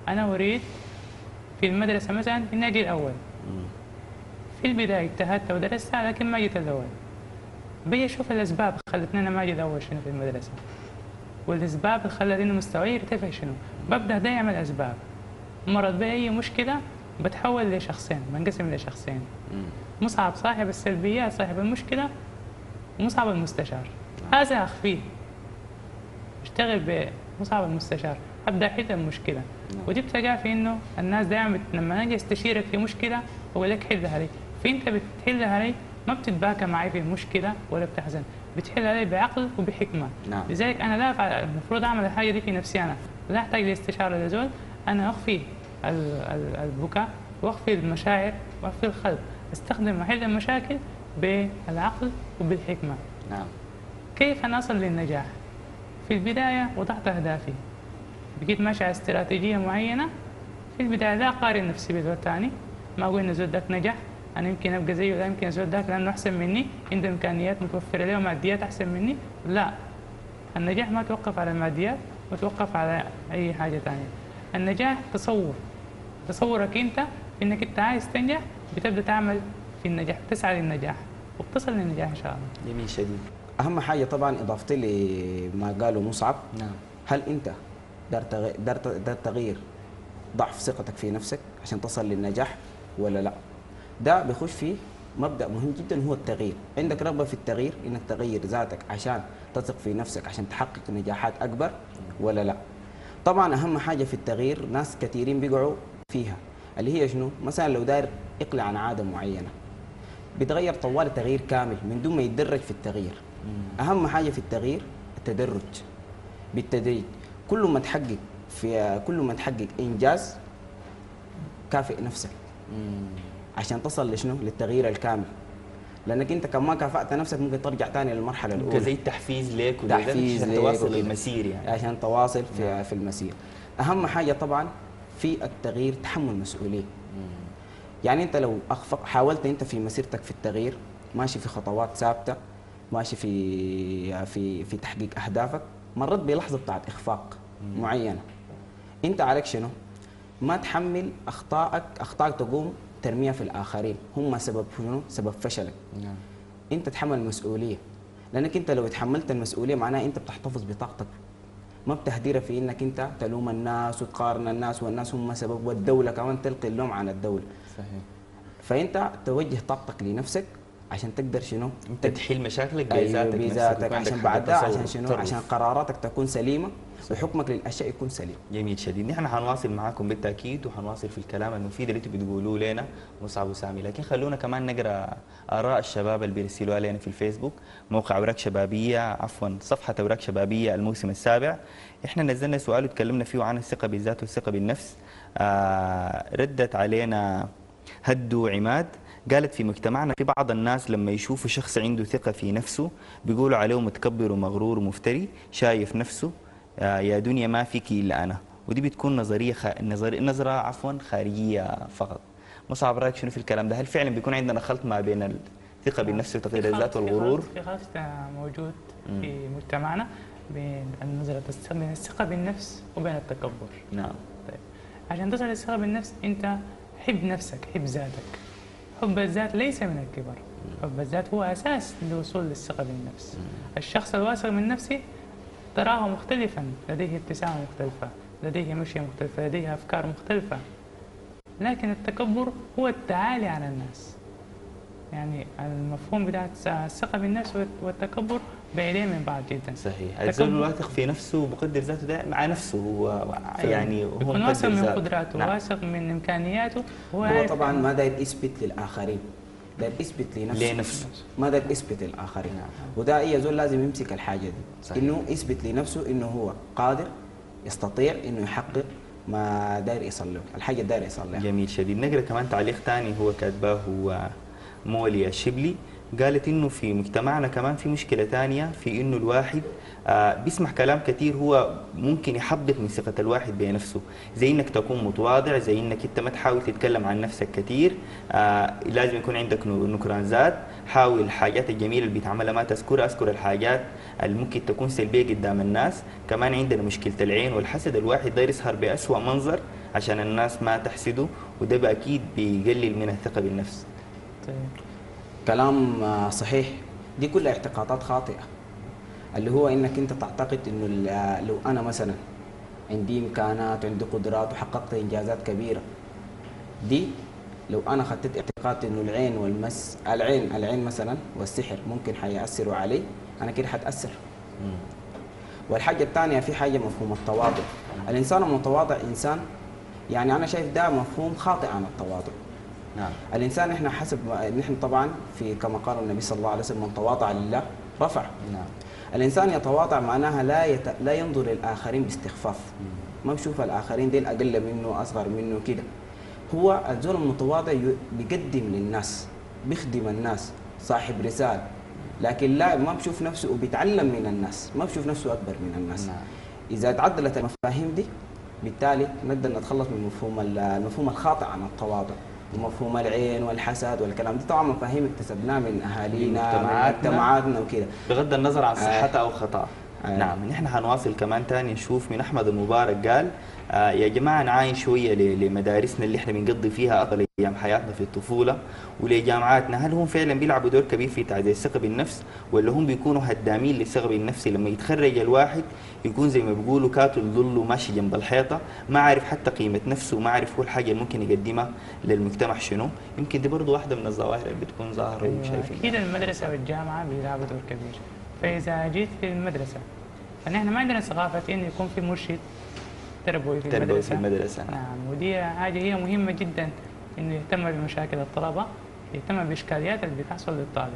أنا أريد في المدرسة مثلا إني أجي الأول. في البداية اجتهدت ودرستها لكن ما جيت الأول. بيجي أشوف الأسباب خلتني أنا ما أجي الأول شنو في المدرسة، والأسباب اللي خلت إنه مستواي يرتفع شنو. ببدأ دايما الأسباب. مرت بي أي مشكلة بتحول لشخصين، بنقسم لشخصين. مصعب صاحب السلبيات صاحب المشكلة، ومصعب المستشار. هذا أخفيه. اشتغل بمصعب المستشار، أبدأ أحل المشكلة. ودي بتلقى في إنه الناس دائما بت... لما أجي استشيرك في مشكلة أقول لك حلها لي، في أنت بتحلها لي ما بتتباكى معي في المشكلة ولا بتحزن، بتحلها لي بعقل وبحكمة. نعم. لذلك أنا لا أفعل، المفروض أعمل الحاجة دي في نفسي أنا، لا أحتاج لاستشارة لزول. أنا أخفي البكاء وأخفي المشاعر وأخفي القلب، أستخدم أحل المشاكل بالعقل وبالحكمة. نعم. كيف أنا أصل للنجاح؟ في البداية وضعت أهدافي، بقيت ماشي على استراتيجية معينة. في البداية لا أقارن نفسي بزول ثاني، ما أقول إن زول ذاك نجح أنا يمكن أبقى زيه، ولا يمكن زول ذاك لأنه أحسن مني، عنده إمكانيات متوفرة له وماديات أحسن مني. لا، النجاح ما توقف على الماديات وتوقف على أي حاجة ثانية. النجاح تصور، تصورك أنت إنك أنت عايز تنجح، بتبدأ تعمل في النجاح، تسعى للنجاح وبتصل للنجاح إن شاء الله. جميل شديد. أهم حاجة طبعا إضافتي لما قاله مصعب، نعم، هل أنت دار تغيير ضعف ثقتك في نفسك عشان تصل للنجاح ولا لا؟ ده بيخش فيه مبدأ مهم جدا، هو التغيير. عندك رغبة في التغيير انك تغير ذاتك عشان تثق في نفسك عشان تحقق نجاحات اكبر ولا لا؟ طبعا اهم حاجة في التغيير ناس كثيرين بيقعوا فيها، اللي هي شنو؟ مثلا لو داير يقلع عن عادة معينة بيتغير طوال تغيير كامل من دون ما يتدرج في التغيير. اهم حاجة في التغيير التدرج، بالتدريج. كل ما تحقق في كل ما تحقق انجاز كافئ نفسك عشان تصل لشنو؟ للتغيير الكامل. لانك انت كمان كافأت نفسك ممكن ترجع ثاني للمرحله الاولى، زي تحفيز ليك تحفيز عشان تواصل المسير، يعني عشان تواصل في في المسير. اهم حاجه طبعا في التغيير تحمل مسؤوليه. يعني انت لو أخفق حاولت انت في مسيرتك في التغيير ماشي في خطوات ثابته، ماشي في في في تحقيق اهدافك، مرت بلحظه بتاعت اخفاق مم. معينه، انت عليك شنو؟ ما تحمل اخطائك، اخطائك تقوم ترميها في الاخرين، هم سبب شنو؟ سبب فشلك. نعم. انت تحمل المسؤوليه، لانك انت لو تحملت المسؤوليه معناها انت بتحتفظ بطاقتك، ما بتهديرها في انك انت تلوم الناس وتقارن الناس والناس هم سبب، والدوله كمان تلقي اللوم على الدوله. صحيح. فانت توجه طاقتك لنفسك عشان تقدر شنو؟ انت تحل مشاكلك بذاتك، أيوة بذاتك، عشان بعدها عشان شنو؟ طرف. عشان قراراتك تكون سليمه وحكمك للاشياء يكون سليم. جميل شديد. نحن حنواصل معاكم بالتاكيد وحنواصل في الكلام المفيد اللي انتم بتقولوه لنا مصعب وسامي، لكن خلونا كمان نقرا اراء الشباب اللي بيرسلوها لنا في الفيسبوك، موقع اوراق شبابيه، عفوا صفحه اوراق شبابيه الموسم السابع. احنا نزلنا سؤال وتكلمنا فيه عن الثقه بالذات والثقه بالنفس. آه ردت علينا هدو عماد، قالت في مجتمعنا في بعض الناس لما يشوفوا شخص عنده ثقة في نفسه بيقولوا عليه متكبر ومغرور ومفتري، شايف نفسه آه يا دنيا ما فيك إلا أنا. ودي بتكون نظرية خ... نظر... نظرة عفوا خارجية فقط. مصعب رأيك شنو في الكلام ده؟ هل فعلا بيكون عندنا خلط ما بين الثقة بالنفس وتقدير الذات والغرور؟ في خلط موجود في مجتمعنا بين النظرة بين الثقة بالنفس وبين التكبر. نعم. طيب عشان تصل للثقة بالنفس أنت حب نفسك، حب ذاتك. حب الذات ليس من الكبر، حب الذات هو أساس للوصول للثقة بالنفس. الشخص الواثق من نفسه تراه مختلفا، لديه ابتسامة مختلفة، لديه مشية مختلفة، لديه أفكار مختلفة. لكن التكبر هو التعالي على الناس. يعني المفهوم بتاع الثقة بالنفس والتكبر بعيدين من بعض جدا. صحيح. الزول الواثق في نفسه وبقدر ذاته ده مع نفسه، هو يعني هو يكون واثق من قدراته، نعم. واثق من إمكانياته. هو, هو طبعا ما داير يثبت للآخرين، داير يثبت لنفسه، لنفسه ما داير يثبت للآخرين. نعم. وده أي زول لازم يمسك الحاجة دي، صحيح. إنه يثبت لنفسه إنه هو قادر يستطيع إنه يحقق ما داير يصل له، الحاجة داير يصل لها. جميل شديد. نقرأ كمان تعليق ثاني هو كاتباه هو مولي الشبلي، قالت انه في مجتمعنا كمان في مشكله ثانيه في انه الواحد آه بيسمع كلام كثير هو ممكن يحبط من ثقه الواحد بنفسه، زي انك تكون متواضع، زي انك انت ما تحاول تتكلم عن نفسك كثير، آه لازم يكون عندك نكران ذات، حاول الحاجات الجميله اللي بتعملها ما تذكرها، اذكر الحاجات اللي ممكن تكون سلبيه قدام الناس. كمان عندنا مشكله العين والحسد، الواحد داير يظهر باسوأ منظر عشان الناس ما تحسده، وده بأكيد بيقلل من الثقة بالنفس. طيب. كلام آه، صحيح. دي كلها اعتقادات خاطئة، اللي هو انك انت تعتقد انه ال- لو انا مثلا عندي امكانات وعندي قدرات وحققت انجازات كبيره، دي لو انا خدت اعتقاد انه العين والمس العين العين مثلا والسحر ممكن حيأثروا علي، انا كده حتأثر. والحاجه الثانيه في حاجه مفهوم التواضع. الانسان المتواضع انسان، يعني انا شايف ده مفهوم خاطئ عن التواضع. نعم. الانسان احنا حسب نحن طبعا في كما قال النبي صلى الله عليه وسلم من تواضع لله رفع. نعم. الانسان يتواضع معناها لا يت... لا ينظر للاخرين باستخفاف، ما بشوف الاخرين ديل اقل منه اصغر منه كده. هو الزول المتواضع ي- بيقدم للناس، بيخدم الناس، صاحب رسالة، لكن لا ما بشوف نفسه وبيتعلم من الناس، ما بشوف نفسه اكبر من الناس. نعم. اذا تعدلت المفاهيم دي بالتالي نقدر نتخلص من مفهوم ال- المفهوم الخاطئ عن التواضع، ومفهوم العين والحسد والكلام دي طبعا مفاهيم اكتسبناها من اهالينا من مجتمعاتنا. مجتمعاتنا وكده، بغض النظر عن آه. صحتها او خطأها. آه. نعم. نحن حنواصل كمان تاني نشوف من احمد المبارك قال آه يا جماعه نعاين شويه ل- لمدارسنا اللي احنا بنقضي فيها اطول ايام حياتنا في الطفوله، ولجامعاتنا، هل هم فعلا بيلعبوا دور كبير في تعزيز الثقه بالنفس، ولا هم بيكونوا هدامين للثقه بالنفس؟ لما يتخرج الواحد يكون زي ما بيقولوا كاتل ظله ماشي جنب الحيطه، ما عارف حتى قيمه نفسه، وما عارف هو الحاجه اللي ممكن يقدمها للمجتمع شنو. يمكن دي برضه واحده من الظواهر اللي بتكون ظاهره أيوة، وشايفين. اكيد المدرسه والجامعه بيلعبوا دور كبير. فاذا جيت في المدرسه فنحن ما عندنا ثقافه انه يكون في مرشد تربوي في تربوي المدرسه. في المدرسة. نعم، ودي حاجه هي مهمه جدا، انه يهتم بمشاكل الطلبه، يهتم باشكاليات اللي بتحصل للطالب.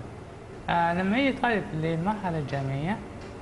آه لما يجي طالب للمرحله الجامعيه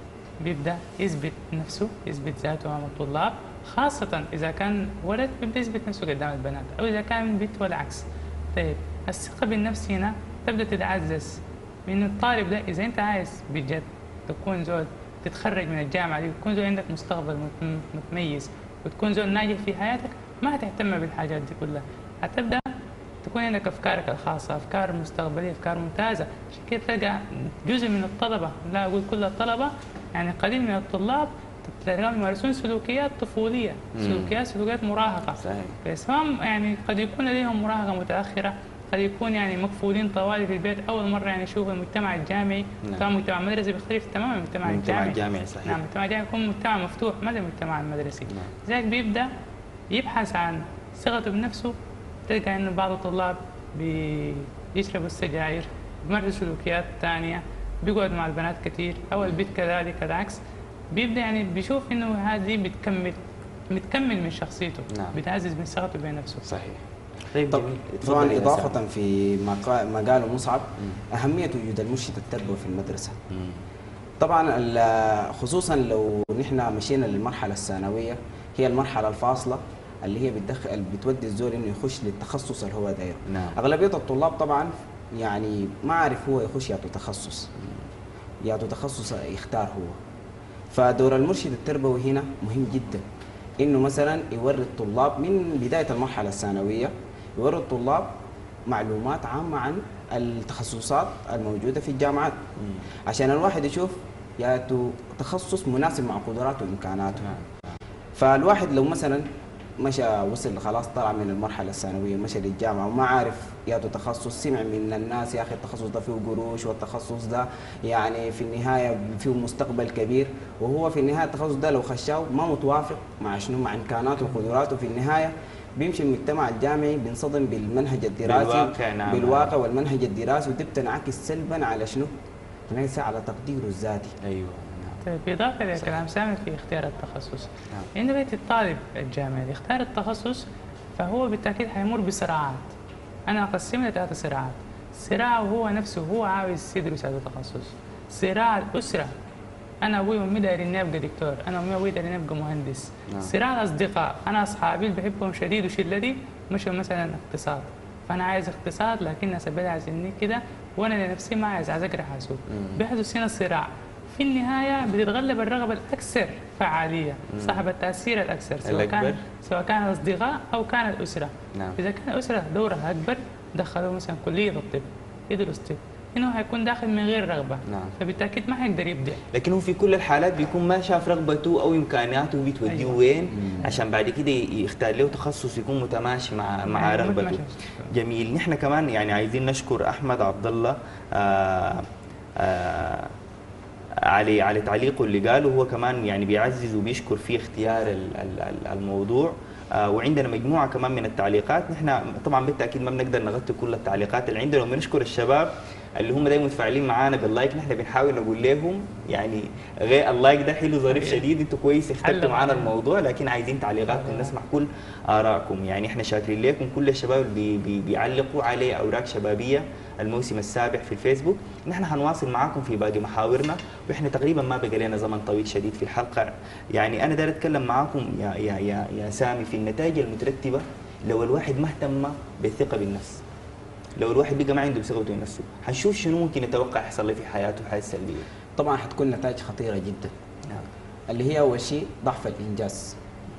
بيبدا يثبت نفسه، يثبت ذاته امام الطلاب، خاصه اذا كان ولد بيبدا يثبت نفسه قدام البنات، او اذا كان بنت والعكس. طيب الثقه بالنفس هنا تبدا تتعزز من الطالب ده. اذا انت عايز بجد تكون زول تتخرج من الجامعه دي وتكون زول عندك مستقبل مت- متميز وتكون زول ناجح في حياتك، ما هتهتم بالحاجات دي كلها، هتبدا تكون عندك افكارك الخاصه، افكار مستقبليه، افكار ممتازه. عشان كده تلقى جزء من الطلبه، لا اقول كل الطلبه، يعني قليل من الطلاب تلاقيهم يمارسون سلوكيات طفوليه، مم. سلوكيات سلوكيات مراهقه. صحيح. بس هم يعني قد يكون لديهم مراهقه متاخره، قد يكون يعني مقفولين طوالي في البيت، اول مره يعني يشوفوا المجتمع الجامعي. نعم. طبعا المجتمع المدرسي بيختلف تماما عن المجتمع المجتمع الجامعي. الجامعي صحيح. نعم، المجتمع الجامعي يكون مجتمع مفتوح، ما زي المجتمع المدرسي. نعم. لذلك بيبدا يبحث عن ثقته بنفسه. تلقى انه بعض الطلاب بيشربوا السجاير، بيمارسوا سلوكيات ثانيه، بيقعد مع البنات كثير، او البنت كذلك العكس. بيبدا يعني بيشوف انه هذه بتكمل بتكمل من شخصيته. نعم. بتعزز من ثقته بنفسه. صحيح. طيب طب جميل. طبعا اتفضل يا إضافة سامي. في ما قا- ما قاله مصعب، أهمية وجود المرشد التربوي في المدرسة. مم. طبعا ال- خصوصا لو نحن مشينا للمرحلة الثانوية، هي المرحلة الفاصلة اللي هي بتدخل بتودي الزول انه يخش للتخصص اللي هو دايره. نعم. اغلبية الطلاب طبعا يعني ما عارف هو يخش يعطوا تخصص، يعطوا تخصص يختار هو. فدور المرشد التربوي هنا مهم جدا، انه مثلا يوري الطلاب من بداية المرحلة الثانوية، يوري الطلاب معلومات عامة عن التخصصات الموجودة في الجامعات، عشان الواحد يشوف ياتوا تخصص مناسب مع قدراته وامكاناته. فالواحد لو مثلا مشى وصل خلاص طلع من المرحله الثانويه مشى للجامعه وما عارف ياتوا تخصص، سمع من الناس يا اخي التخصص ده فيه قروش والتخصص ده يعني في النهايه فيه مستقبل كبير، وهو في النهايه التخصص ده لو خشاه ما متوافق مع شنو مع امكاناته وقدراته، في النهايه بيمشي المجتمع الجامعي بينصدم بالمنهج الدراسي بالواقع. نعم. بالواقع والمنهج الدراسي، ودي بتنعكس سلبا على شنو؟ بتنعكس على تقديره الذاتي. ايوه. طيب إضافة إلى كلام سامي في اختيار التخصص، عندما يأتي الطالب الجامعي يختار التخصص فهو بالتأكيد حيمر بصراعات. أنا أقسم له ثلاث صراعات. صراع هو نفسه هو عاوز يدرس هذا التخصص، صراع الأسرة، أنا أبوي وأمي دايرين أبقى دكتور، أنا أمي وأبوي دايرين أبقى مهندس. نعم. صراع الأصدقاء، أنا أصحابي اللي بحبهم شديد وشلتي مشوا مثلا اقتصاد، فأنا عايز اقتصاد لكن الناس البلد عايزيني كده وأنا لنفسي ما عايز، عايز أقرأ حاسوب. بيحدث هنا الصراع. في النهاية بتتغلب الرغبة الأكثر فعالية، صاحب التأثير الأكثر، سواء كان الأكبر. سواء كان الأصدقاء أو كان الأسرة. نعم. إذا كان الأسرة دورها أكبر دخلوا مثلا كلية الطب، يدرس طب، انه هيكون داخل من غير رغبه. نعم. فبالتاكيد ما هيقدر يبدع. لكن هو في كل الحالات بيكون ما شاف رغبته او امكانياته بتوديه أيوة. وين عشان بعد كده يختار له تخصص يكون متماشي مع مع يعني رغبته. متماشي. جميل. نحن كمان يعني عايزين نشكر احمد عبد الله آه آه على على تعليقه اللي قاله. هو كمان يعني بيعزز وبيشكر في اختيار ال- ال- الموضوع. آه وعندنا مجموعه كمان من التعليقات. نحن طبعا بالتاكيد ما بنقدر نغطي كل التعليقات اللي عندنا، وبنشكر الشباب اللي هم دايما متفاعلين معانا باللايك. نحن بنحاول نقول لهم يعني غير اللايك ده حلو ظريف شديد، انتوا كويس اخترتوا معانا الموضوع، لكن عايزين تعليقاتكم نسمع كل ارائكم. يعني احنا شاكرين لكم كل الشباب اللي بي بي بيعلقوا على اوراق شبابيه الموسم السابع في الفيسبوك. نحن حنواصل معاكم في باقي محاورنا، واحنا تقريبا ما بقى لنا زمن طويل شديد في الحلقه. يعني انا داير اتكلم معاكم يا يا يا, يا سامي في النتائج المترتبه لو الواحد ما اهتم بالثقه بالنفس. لو الواحد بقى ما عنده ثقته بنفسه، حنشوف شنو ممكن يتوقع يحصل له في حياته حياه سلبيه. طبعا حتكون نتائج خطيره جدا. نعم. اللي هي اول شيء ضعف الانجاز.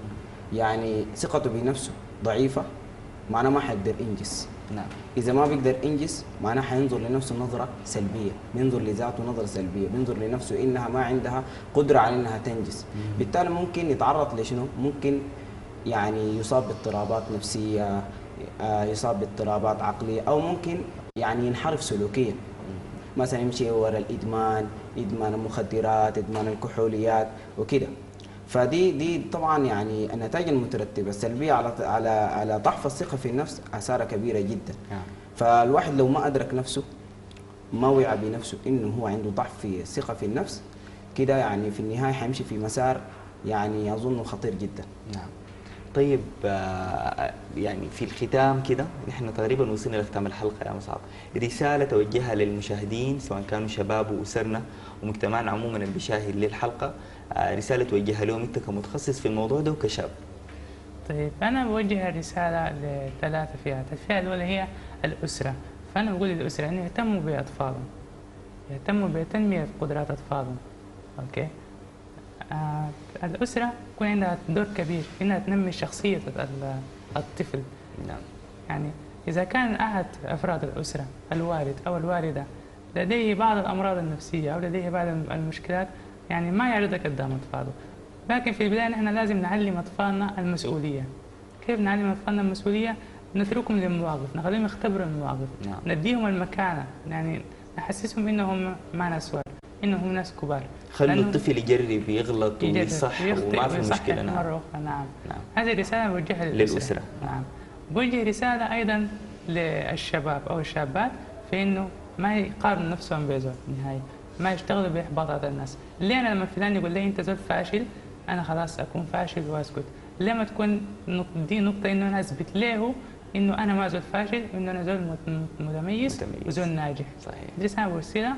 يعني ثقته بنفسه ضعيفه معناه ما حيقدر ينجز. نعم. اذا ما بيقدر ينجز معناه حينظر لنفسه نظره سلبيه، بينظر لذاته نظره سلبيه، بينظر لنفسه انها ما عندها قدره على انها تنجز. بالتالي ممكن يتعرض لشنو؟ ممكن يعني يصاب باضطرابات نفسيه، آه، يصاب باضطرابات عقليه، او ممكن يعني ينحرف سلوكيا. مثلا يمشي ورا الادمان، ادمان المخدرات، ادمان الكحوليات وكده. فدي دي طبعا يعني النتائج المترتبه السلبيه على على على ضعف الثقه في النفس اثارها كبيره جدا. نعم. فالواحد لو ما ادرك نفسه، ما وعى بنفسه انه هو عنده ضعف في الثقه في النفس، كده يعني في النهايه حيمشي في مسار يعني اظنه خطير جدا. نعم. طيب آه، يعني في الختام كده نحن تقريبا وصلنا لختام الحلقه يا مصعب. رساله توجهها للمشاهدين سواء كانوا شباب واسرنا ومجتمعنا عموما اللي بيشاهد للحلقه، آه، رساله توجهها لهم انت كمتخصص في الموضوع ده وكشاب. طيب أنا بوجه رسالة لثلاثة فئات. الفئة الأولى هي الأسرة. فأنا بقول للأسرة أن يهتموا بأطفالهم، يهتموا بتنمية قدرات أطفالهم. أوكي. آه الأسرة يكون عندها دور كبير في أنها تنمي شخصية الطفل. نعم. يعني إذا كان أحد أفراد الأسرة الوالد أو الوالدة لديه بعض الأمراض النفسية أو لديه بعض المشكلات، يعني ما يعرضها قدام أطفاله. لكن في البداية نحن لازم نعلم أطفالنا المسؤولية. كيف نعلم أطفالنا المسؤولية؟ نتركهم للمواقف، نخليهم يختبروا المواقف. نعم. نديهم المكانة، يعني نحسسهم إنهم ما ناس وار، إنهم ناس كبار. خلوا الطفل يجرب يغلط يجرب ويصح يخطئ وما في ويصحح مشكله. نعم. مرة أخرى. نعم. نعم. هذه رسالة بوجهها للأسرة. للأسرة. نعم. بوجه رسالة أيضا للشباب أو الشابات في إنه ما يقارنوا نفسهم بزول نهائي، ما يشتغلوا بإحباطات الناس. ليه أنا لما فلان يقول لي أنت زول فاشل أنا خلاص أكون فاشل وأسكت؟ ليه ما تكون دي نقطة إنه أنا أثبت له إنه أنا ما زول فاشل وإنه أنا زول متميز, متميز. وزول ناجح. صحيح. دي رسالة بوصلها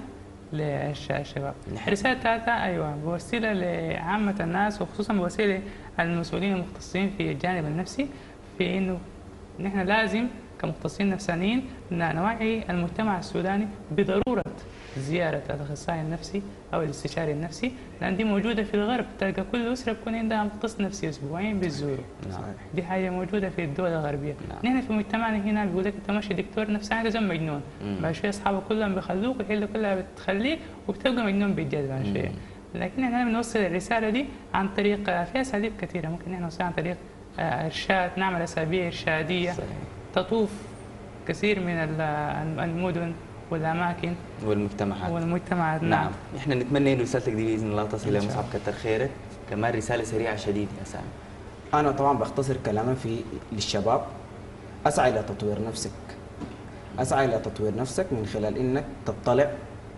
للشباب. الرسالة الثالثة أيوة بوصلها لعامة الناس وخصوصا بوصلها المسؤولين المختصين في الجانب النفسي، في إنه نحن لازم كمختصين نفسانيين نوعي المجتمع السوداني بضرورة زيارة الأخصائي النفسي أو الاستشاري النفسي، لأن دي موجودة في الغرب. تلقى كل أسرة بيكون عندها مختص نفسي أسبوعين بتزوره. نعم. دي حاجة موجودة في الدول الغربية. نعم. نحن في مجتمعنا هنا بيقول لك أنت ماشي دكتور نفساني أنت زول مجنون. بعد شوية أصحابه كلهم بيخلوك والحلة كلها بتخليك وبتبقى مجنون بجد بعد شوية. لكن نحن بنوصل الرسالة دي عن طريق في أساليب كثيرة. ممكن نحن نوصلها عن طريق إرشاد، نعمل أسابيع إرشادية. صحيح. تطوف كثير من المدن والاماكن والمجتمعات والمجتمعات. نعم. نعم. احنا نتمنى ان رسالتك دي باذن الله تصل الى مصعب. كتر خيرك. كمان رساله سريعه شديد يا سامي. انا طبعا بختصر كلامي في للشباب، اسعى الى تطوير نفسك. اسعى الى تطوير نفسك من خلال انك تطلع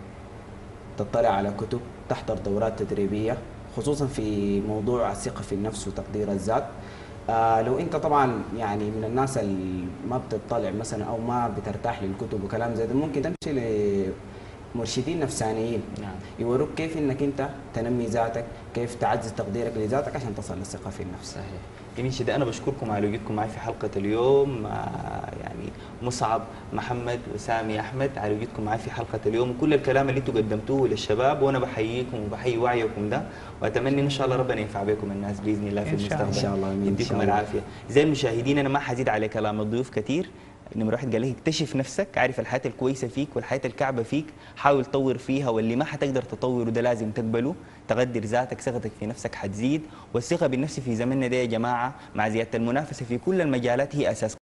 تطلع على كتب، تحضر دورات تدريبيه خصوصا في موضوع الثقه في النفس وتقدير الذات. آه لو انت طبعا يعني من الناس اللي ما بتطلع مثلا او ما بترتاح للكتب وكلام زي ده، ممكن تمشي لمرشدين نفسانيين. نعم. يوروك كيف انك انت تنمي ذاتك، كيف تعزز تقديرك لذاتك عشان تصل للثقه في النفس. صحيح. جميل جدا. انا بشكركم على وجودكم معي في حلقه اليوم. آه يعني مصعب محمد وسامي احمد على وجودكم معي في حلقه اليوم وكل الكلام اللي انتم قدمتوه للشباب، وانا بحييكم وبحيي وعيكم ده، واتمنى ان شاء الله ربنا ينفع بكم الناس باذن الله في المستقبل. ان شاء الله. يديكم العافيه. زي المشاهدين انا ما حزيد على كلام الضيوف كثير. نمرة واحد قال لك اكتشف نفسك، عارف الحياة الكويسة فيك والحياة الكعبة فيك، حاول تطور فيها، واللي ما حتقدر تطوره ده لازم تقبله، تقدر ذاتك، ثقتك في نفسك حتزيد. والثقة بالنفس في زمننا ده يا جماعة مع زيادة المنافسة في كل المجالات هي أساس